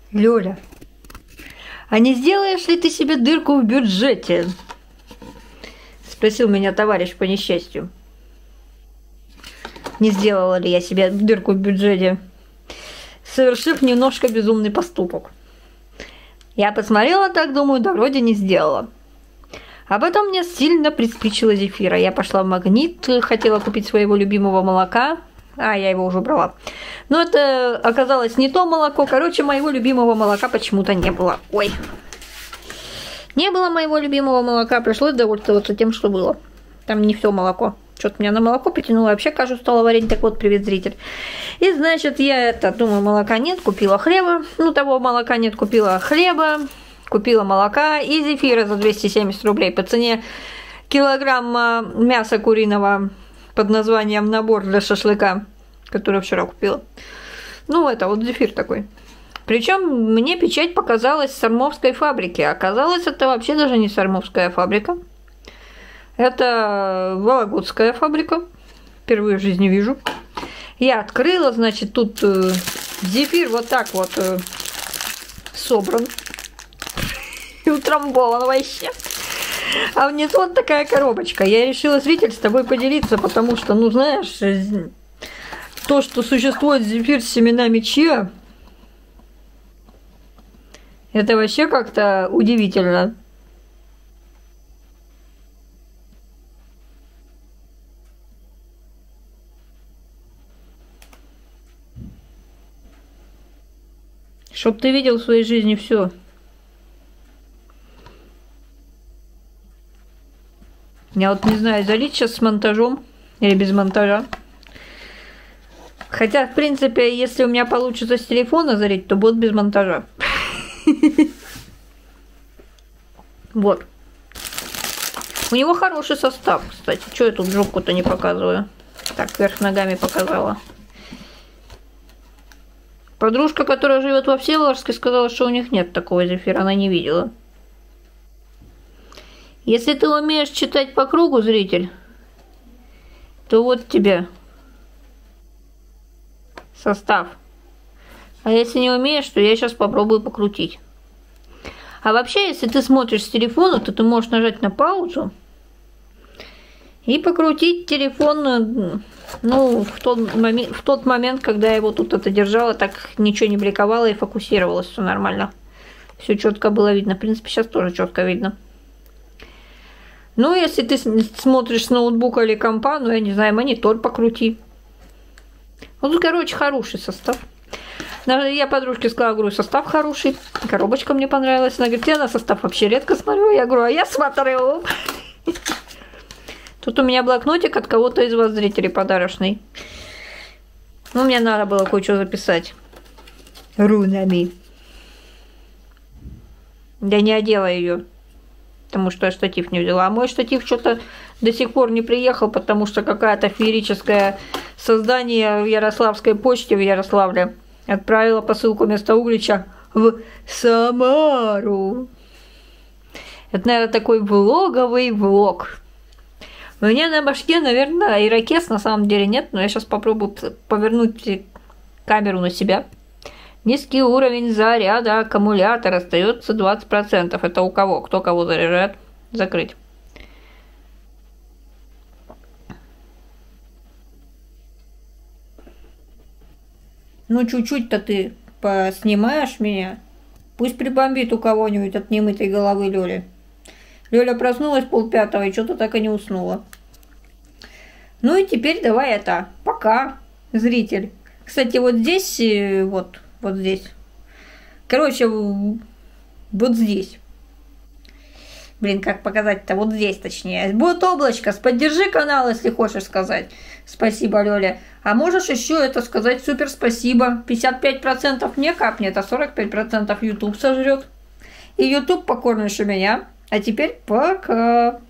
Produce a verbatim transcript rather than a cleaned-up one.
Лёля, а не сделаешь ли ты себе дырку в бюджете? Спросил меня товарищ по несчастью. Не сделала ли я себе дырку в бюджете, совершив немножко безумный поступок? Я посмотрела так, думаю, да вроде не сделала. А потом мне сильно приспичило зефира. Я пошла в Магнит, хотела купить своего любимого молока. А, я его уже брала. Но это оказалось не то молоко. Короче, моего любимого молока почему-то не было. Ой. Не было моего любимого молока. Пришлось довольствоваться тем, что было. Там не все молоко. Что-то меня на молоко потянуло. Вообще кашу стала варить. Так вот, привет, зритель. И, значит, я это, думаю, молока нет. Купила хлеба. Ну, того молока нет. Купила хлеба. Купила молока и зефира за двести семьдесят рублей по цене килограмма мяса куриного под названием «Набор для шашлыка», который вчера купила. Ну, это вот зефир такой. Причем мне печать показалась с сормовской фабрики. Оказалось, это вообще даже не сормовская фабрика. Это вологодская фабрика. Впервые в жизни вижу. Я открыла, значит, тут э, зефир вот так вот э, собран. И утрамбован вообще. А внизу вот такая коробочка. Я решила, зритель, с тобой поделиться, потому что, ну, знаешь, то, что существует зефир с семенами чиа, это вообще как-то удивительно. Чтоб ты видел в своей жизни все. Я вот не знаю, залить сейчас с монтажом или без монтажа. Хотя, в принципе, если у меня получится с телефона залить, то будет без монтажа. Вот. У него хороший состав, кстати. Чего я тут жопку-то не показываю? Так, вверх ногами показала. Подружка, которая живет во Всеволожске, сказала, что у них нет такого зефира, она не видела. Если ты умеешь читать по кругу, зритель, то вот тебе состав. А если не умеешь, то я сейчас попробую покрутить. А вообще, если ты смотришь с телефона, то ты можешь нажать на паузу и покрутить телефон, ну, в тот момент, в тот момент, когда я его тут это держала, так ничего не бликовало и фокусировалось, все нормально. Все четко было видно. В принципе, сейчас тоже четко видно. Ну, если ты смотришь с ноутбука или компа, ну, я не знаю, монитор покрути. Вот тут, короче, хороший состав. Я подружке сказала, говорю, состав хороший, коробочка мне понравилась. Она говорит, я на состав вообще редко смотрю. Я говорю, а я смотрю. Тут у меня блокнотик от кого-то из вас, зрителей, подарочный. Ну, мне надо было кое-что записать. Рунами. Я не одела ее. Потому что я штатив не взяла. А мой штатив что-то до сих пор не приехал, потому что какая-то феерическое создание в Ярославской почте в Ярославле отправила посылку вместо Углича в Самару. Это, наверное, такой влоговый влог. У меня на башке, наверное, ирокез на самом деле нет, но я сейчас попробую повернуть камеру на себя. Низкий уровень заряда аккумулятора, остается двадцать процентов. Это у кого? Кто кого заряжает? Закрыть. Ну, чуть-чуть-то ты поснимаешь меня. Пусть прибомбит у кого-нибудь от немытой головы Лёли. Лёля проснулась полпятого и что-то так и не уснула. Ну и теперь давай это. Пока, зритель. Кстати, вот здесь, вот, вот здесь. Короче, вот здесь. Блин, как показать-то? Вот здесь, точнее. Будет облачко. Поддержи канал, если хочешь сказать. Спасибо, Лёля. А можешь еще это сказать супер спасибо. пятьдесят пять процентов мне капнет, а сорок пять процентов YouTube сожрет. И YouTube покорнейше меня. А теперь пока.